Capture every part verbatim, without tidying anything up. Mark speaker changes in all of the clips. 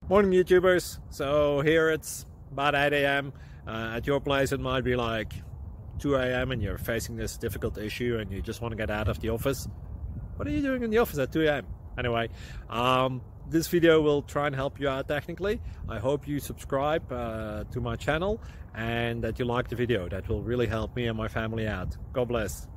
Speaker 1: Morning YouTubers. So here it's about eight A M Uh, at your place it might be like two A M and you're facing this difficult issue and you just want to get out of the office. What are you doing in the office at two A M? Anyway, um, this video will try and help you out technically. I hope you subscribe uh, to my channel and that you like the video. That will really help me and my family out. God bless.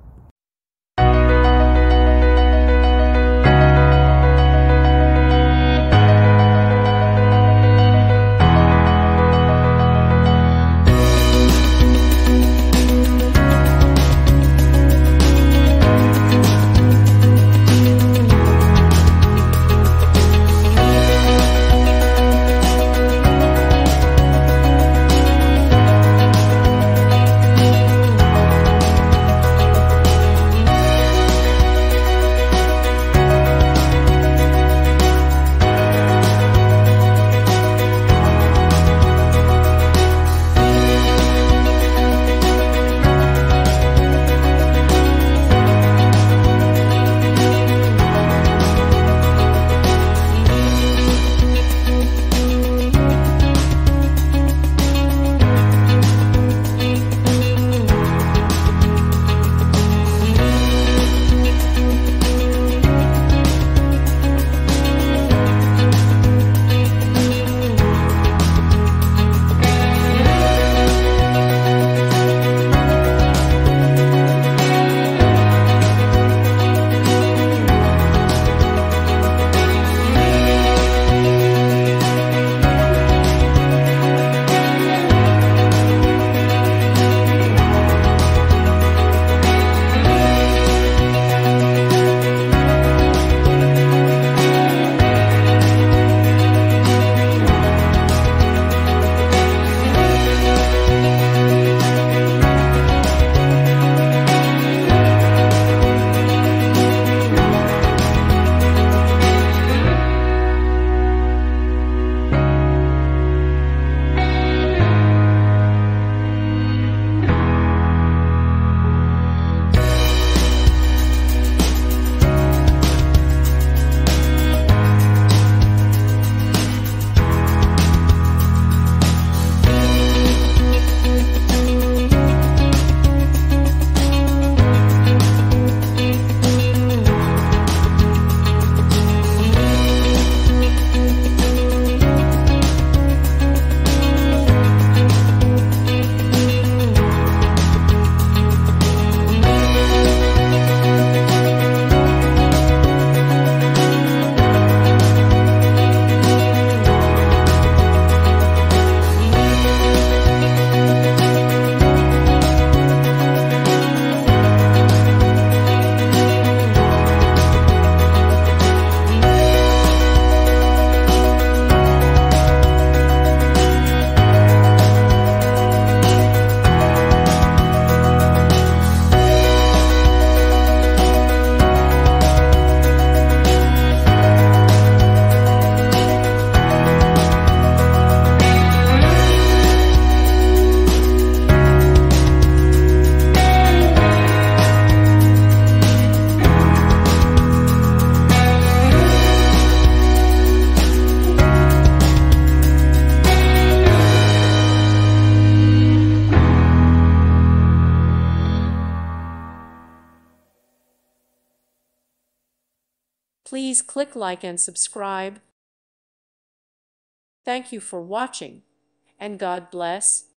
Speaker 2: Please click like and subscribe. Thank you for watching, and God bless.